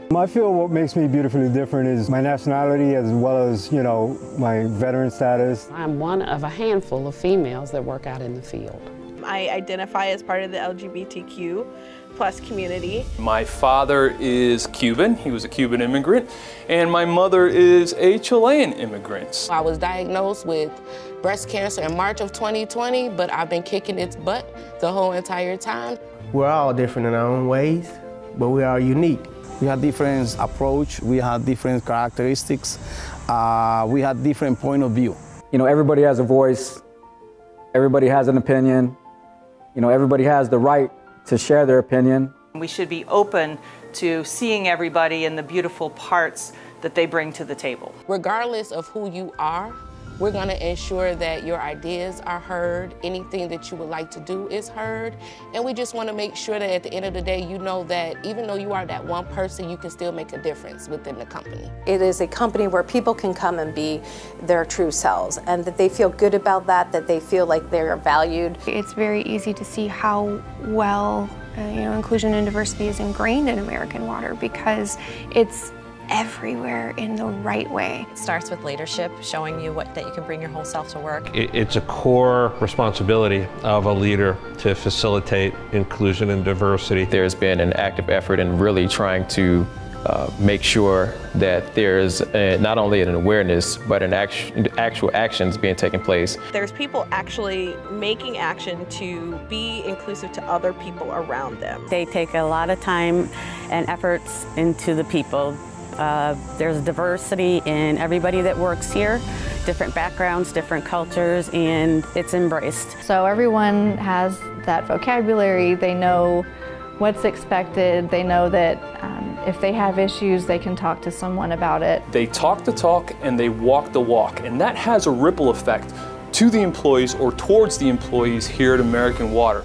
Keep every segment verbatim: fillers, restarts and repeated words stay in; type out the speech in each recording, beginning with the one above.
I feel what makes me beautifully different is my nationality as well as, you know, my veteran status. I'm one of a handful of females that work out in the field. I identify as part of the L G B T Q plus community. My father is Cuban, he was a Cuban immigrant, and my mother is a Chilean immigrant. I was diagnosed with breast cancer in March of twenty twenty, but I've been kicking its butt the whole entire time. We're all different in our own ways, but we are unique. We have different approach, we have different characteristics, uh, we have different point of view. You know, everybody has a voice, everybody has an opinion, you know, everybody has the right to share their opinion. We should be open to seeing everybody and the beautiful parts that they bring to the table. Regardless of who you are, we're going to ensure that your ideas are heard, anything that you would like to do is heard, and we just want to make sure that at the end of the day, you know that even though you are that one person, you can still make a difference within the company. It is a company where people can come and be their true selves, and that they feel good about that, that they feel like they're valued. It's very easy to see how well uh, you know, inclusion and diversity is ingrained in American Water, because it's everywhere in the right way. It starts with leadership, showing you what, that you can bring your whole self to work. It, it's a core responsibility of a leader to facilitate inclusion and diversity. There's been an active effort in really trying to uh, make sure that there's a, not only an awareness, but an action, actual actions being taken place. There's people actually making action to be inclusive to other people around them. They take a lot of time and efforts into the people. Uh, there's diversity in everybody that works here, different backgrounds, different cultures, and it's embraced. So everyone has that vocabulary, they know what's expected, they know that um, if they have issues, they can talk to someone about it. They talk the talk and they walk the walk, and that has a ripple effect to the employees or towards the employees here at American Water.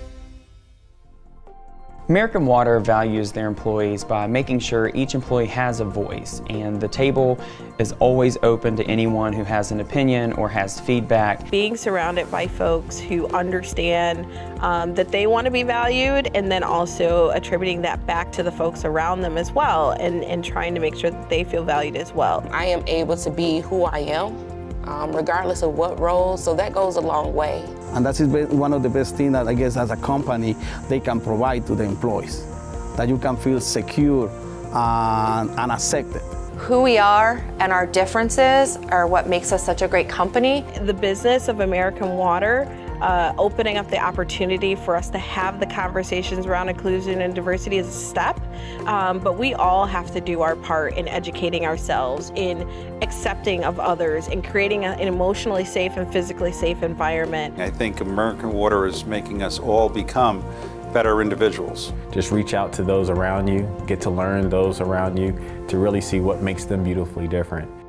American Water values their employees by making sure each employee has a voice, and the table is always open to anyone who has an opinion or has feedback. Being surrounded by folks who understand um, that they want to be valued, and then also attributing that back to the folks around them as well, and, and trying to make sure that they feel valued as well. I am able to be who I am, um, regardless of what role, so that goes a long way. And that is one of the best things that I guess as a company they can provide to the employees, that you can feel secure and, and accepted. Who we are and our differences are what makes us such a great company. The business of American Water, uh, opening up the opportunity for us to have the conversations around inclusion and diversity is a step, um, but we all have to do our part in educating ourselves, in accepting of others, and creating a, an emotionally safe and physically safe environment. I think American Water is making us all become better individuals. Just reach out to those around you, get to learn those around you to really see what makes them beautifully different.